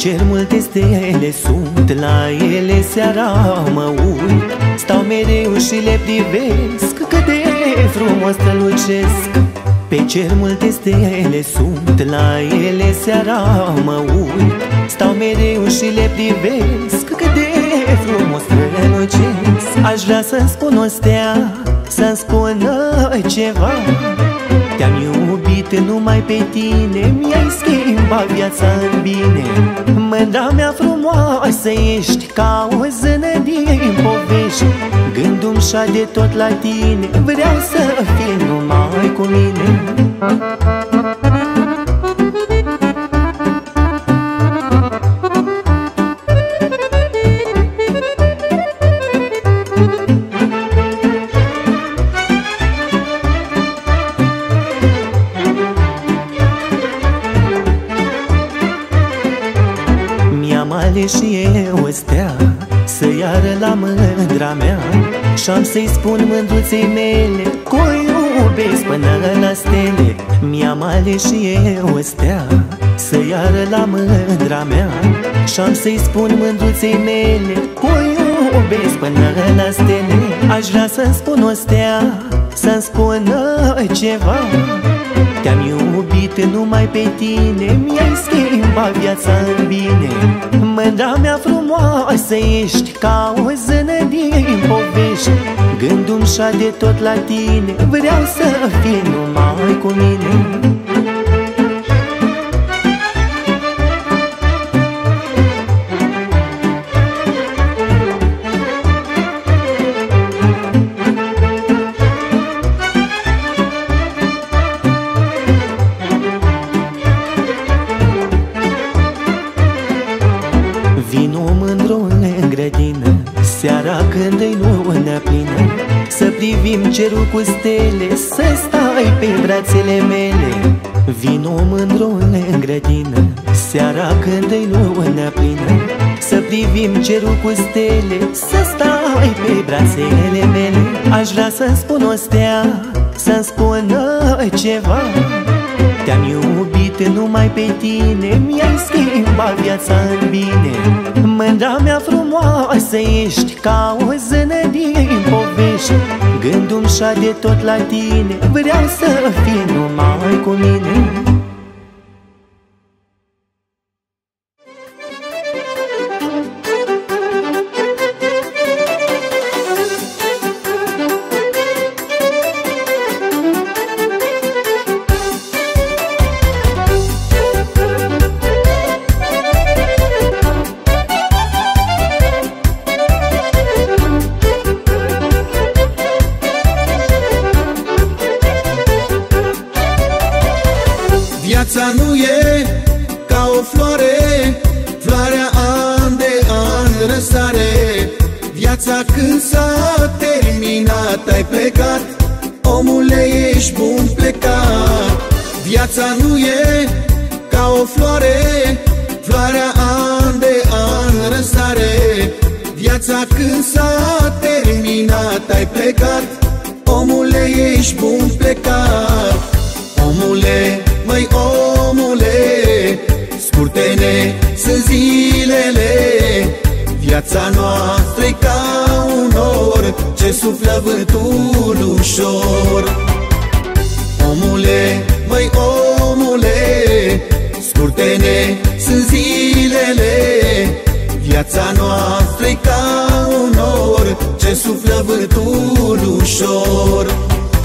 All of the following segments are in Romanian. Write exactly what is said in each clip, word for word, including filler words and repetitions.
cer multe stele sunt, la ele seara mă uit. Stau mereu și le privesc, cât de frumos strălucesc. Pe cer multe stele sunt, la ele seara mă uit. Stau mereu și le privesc, cât de frumos strălucesc. Aș vrea să-mi spun o stea, să-mi spună ceva. Te-am iubit numai pe tine, mi-ai schimbat viața în bine. Mândra mea frumoasă ești, ca o zână din povești. Gândul-mi șade tot la tine, vreau să fii numai cu mine. Și eu o stea să iară la mândra mea, și-am să-i spun mândruței mele că o iubesc până la stele. Mi-am ales și eu o stea să iară la mândra mea, și-am să-i spun mândruței mele că o iubesc până la stele. Aș vrea să-mi spun o stea, să-mi spună ceva. Te-am iubit numai pe tine, mi-ai schimbat viața în bine. Mândra mea frumoasă ești, ca o zână din povești. Gândul-mi șade tot la tine, vreau să fii numai cu mine. Seara când-i lună plină, să privim cerul cu stele, să stai pe brațele mele. Vino mândru în grădină, seara când-i lună plină, să privim cerul cu stele, să stai pe brațele mele. Aș vrea să-mi spun o stea, să-mi spună ceva. Te-am iubit numai pe tine, mi-ai schimbat viața în bine. Mândra mea frumoasă ești, ca o zână din povești. Gândul-mi șade tot la tine, vreau să fii numai cu mine. Viața nu e ca o floare, floarea an de an răsare. Viața când s-a terminat, ai plecat, omule, ești bun plecat. Viața nu e ca o floare, floarea an de an răsare. Viața când s-a terminat, ai plecat, omule, ești bun plecat. Omule, măi omule, scurtene sunt zilele. Viața noastră-i ca un nor ce suflă vântul ușor. Omule, măi omule, scurtene sunt zilele. Viața noastră-i ca un nor ce suflă vântul ușor.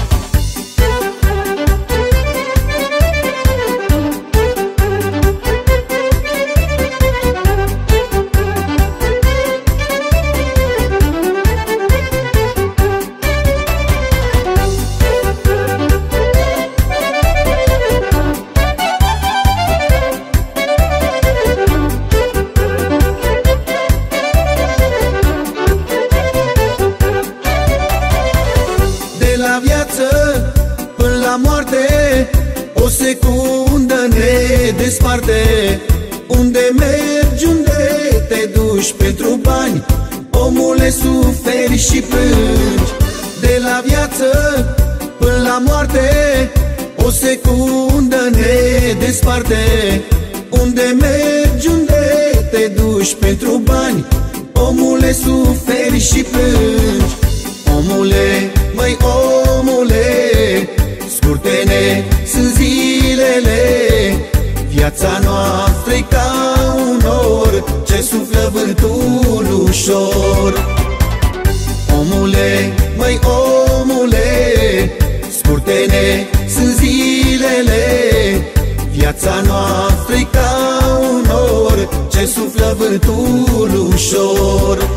O secundă ne desparte. Unde mergi, unde te duci pentru bani, omule, suferi și plângi. De la viață până la moarte, o secundă ne desparte. Unde mergi, unde te duci pentru bani, omule, suferi și plângi. Omule, măi omule, scurtene sunt zilele, viața noastră-i ca un nor ce suflă vântul ușor. Omule, măi omule, scurtene sunt zilele, viața noastră-i ca un nor ce suflă vântul ușor.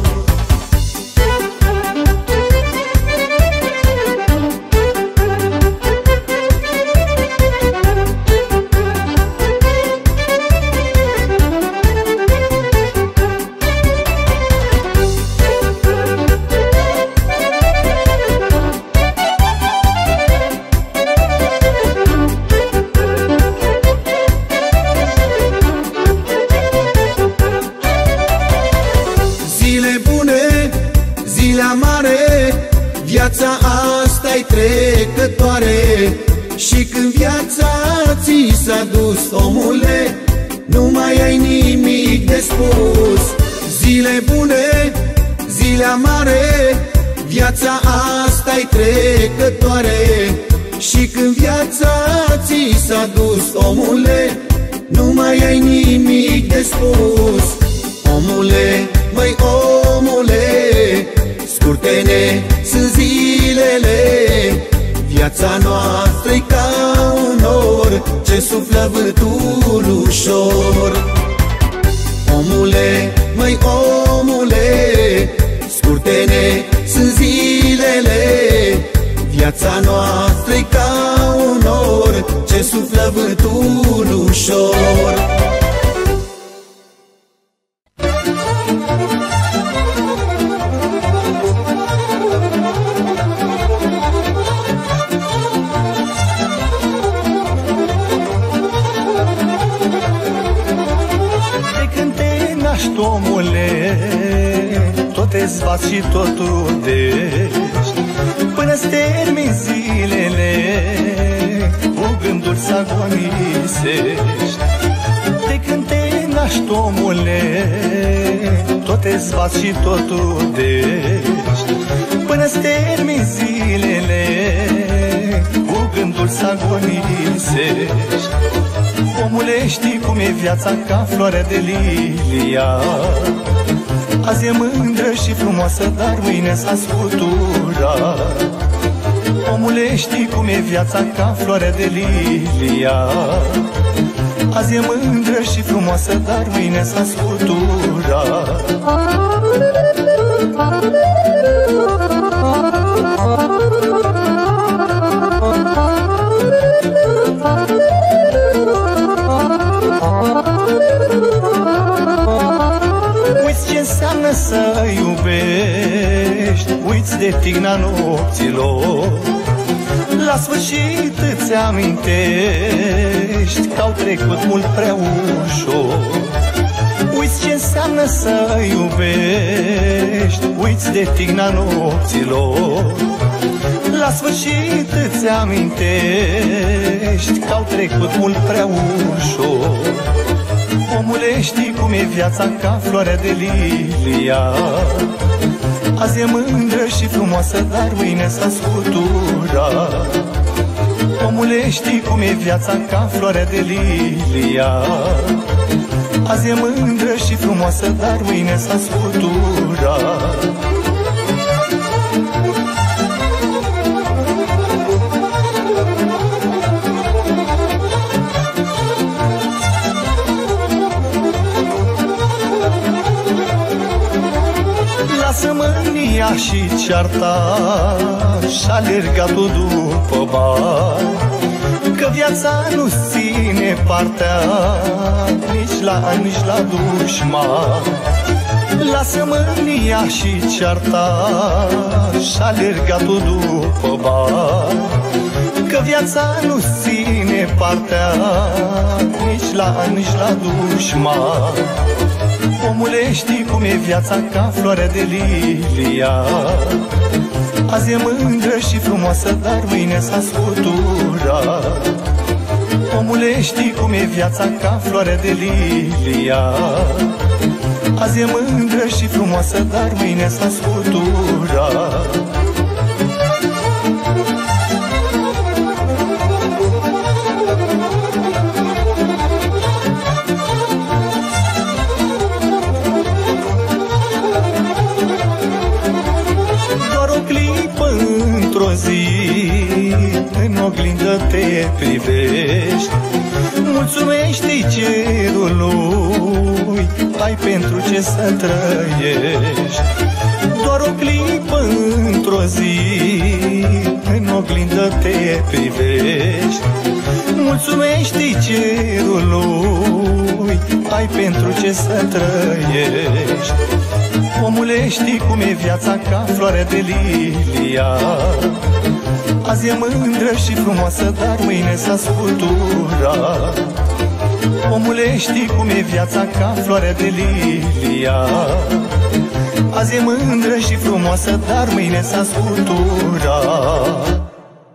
Viața asta-i trecătoare și când viața ți s-a dus, omule, nu mai ai nimic de spus. Zile bune, zile amare, viața asta-i trecătoare și când viața ți s-a dus, omule, nu mai ai nimic de spus. Omule, măi omule, scurtene sunt zilele, viața noastră-i ca un nor ce suflă vântul ușor. Omule, măi omule, scurtene sunt zilele, viața noastră-i ca un nor ce suflă vântul ușor. Omule, tot te zbați și tot trudești până-ți termini zilele, cu gânduri să agonisești. De când te naști, omule, tot te zbați și tot trudești până-ți termini zilele, cu gânduri să agonisești. Omule, știi cum e viața ca floarea de lilia, azi e mândră și frumoasă, dar mâine s-a scuturat. Omule, știi cum e viața ca floarea de lilia, azi e mândră și frumoasă, dar mâine s-a scuturat. Uiți ce înseamnă să iubești, uiți de tigna nopților, la sfârșit îți amintești că au trecut mult prea ușor. Uiți ce înseamnă să iubești, uiți de tigna nopților, la sfârșit îți amintești că au trecut mult prea ușor. Omule, știi cum e viața ca floarea de lilia, azi e mândră și frumoasă, dar mâine s-a scuturat. Omule, știi cum e viața ca floarea de lilia, azi e mândră și frumoasă, dar mâine s-a scuturat. Lasă mânia și cearta și alergatul după bani, că viața nu ține partea nici la ani, nici la dușman. Lasă mânia și cearta și alergatul după bani, că viața nu ține partea nici la ani, nici la dușman. Omule, știi cum e viața ca floarea de lilia, azi e mândră și frumoasă, dar mâine s-a scuturat. Omule, știi cum e viața ca floarea de lilia, Azi e mândră și frumoasă, dar mâine s-a scuturat. Doar o clipă într-o zi, în oglindă te privești, mulțumește-i cerului, ai pentru ce să trăiești. Doar o clipă într-o zi, în oglindă te privești, mulțumește-i cerului, ai pentru ce să trăiești. Omule, știi cum e viața, ca floarea de lilia, azi e mândră și frumoasă, dar mâine s-a scuturat. Omule, știi cum e viața, ca floarea de lilia, azi e mândră și frumoasă, dar mâine s-a scuturat.